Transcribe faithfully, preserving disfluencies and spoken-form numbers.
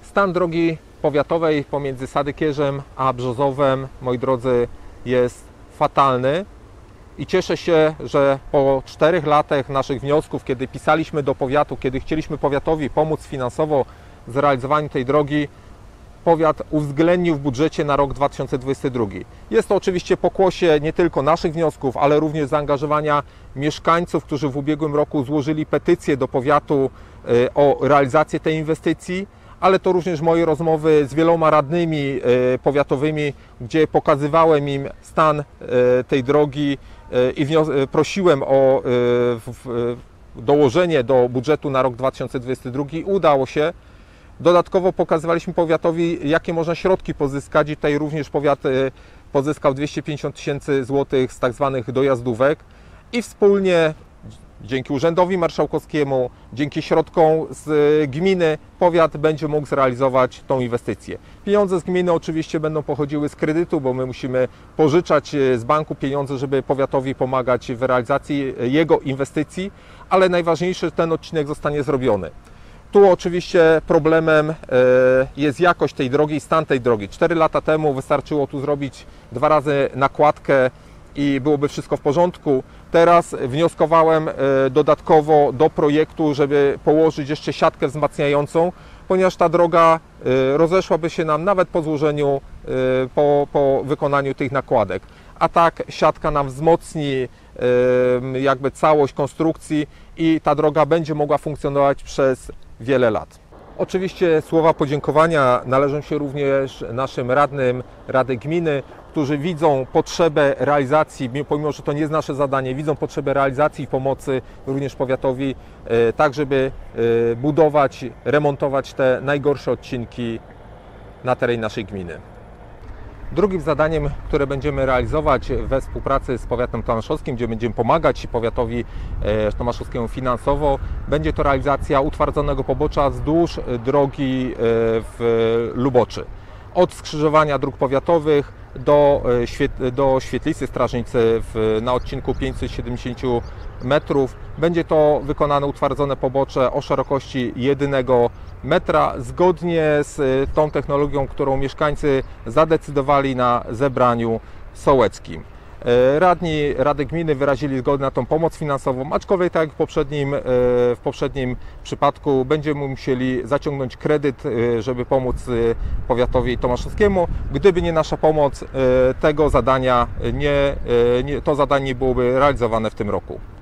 Stan drogi powiatowej pomiędzy Sadykierzem a Brzozowem, moi drodzy, jest fatalny i cieszę się, że po czterech latach naszych wniosków, kiedy pisaliśmy do powiatu, kiedy chcieliśmy powiatowi pomóc finansowo w zrealizowaniu tej drogi, powiat uwzględnił w budżecie na rok dwa tysiące dwudziesty drugi. Jest to oczywiście pokłosie nie tylko naszych wniosków, ale również zaangażowania mieszkańców, którzy w ubiegłym roku złożyli petycję do powiatu o realizację tej inwestycji, ale to również moje rozmowy z wieloma radnymi powiatowymi, gdzie pokazywałem im stan tej drogi i prosiłem o dołożenie do budżetu na rok dwa tysiące dwudziesty drugi. Udało się. Dodatkowo pokazywaliśmy powiatowi, jakie można środki pozyskać i tutaj również powiat pozyskał dwieście pięćdziesiąt tysięcy złotych z tak zwanych dojazdówek i wspólnie dzięki Urzędowi Marszałkowskiemu, dzięki środkom z gminy powiat będzie mógł zrealizować tą inwestycję. Pieniądze z gminy oczywiście będą pochodziły z kredytu, bo my musimy pożyczać z banku pieniądze, żeby powiatowi pomagać w realizacji jego inwestycji, ale najważniejsze, że ten odcinek zostanie zrobiony. Tu oczywiście problemem jest jakość tej drogi i stan tej drogi. Cztery lata temu wystarczyło tu zrobić dwa razy nakładkę i byłoby wszystko w porządku. Teraz wnioskowałem dodatkowo do projektu, żeby położyć jeszcze siatkę wzmacniającą, ponieważ ta droga rozeszłaby się nam nawet po złożeniu, po, po wykonaniu tych nakładek. A tak siatka nam wzmocni jakby całość konstrukcji i ta droga będzie mogła funkcjonować przez wiele lat. Oczywiście słowa podziękowania należą się również naszym radnym Rady Gminy, którzy widzą potrzebę realizacji, pomimo że to nie jest nasze zadanie, widzą potrzebę realizacji i pomocy również powiatowi, tak żeby budować, remontować te najgorsze odcinki na terenie naszej gminy. Drugim zadaniem, które będziemy realizować we współpracy z powiatem tomaszowskim, gdzie będziemy pomagać powiatowi tomaszowskiemu finansowo, będzie to realizacja utwardzonego pobocza wzdłuż drogi w Luboczy. Od skrzyżowania dróg powiatowych do, do świetlicy Strażnicy w, na odcinku pięćset siedemdziesiąt metrów. Będzie to wykonane utwardzone pobocze o szerokości jednego metra, zgodnie z tą technologią, którą mieszkańcy zadecydowali na zebraniu sołeckim. Radni Rady Gminy wyrazili zgodę na tą pomoc finansową, aczkolwiek tak jak w poprzednim, w poprzednim przypadku będziemy musieli zaciągnąć kredyt, żeby pomóc powiatowi tomaszowskiemu. Gdyby nie nasza pomoc, tego zadania nie, nie, to zadanie nie byłoby realizowane w tym roku.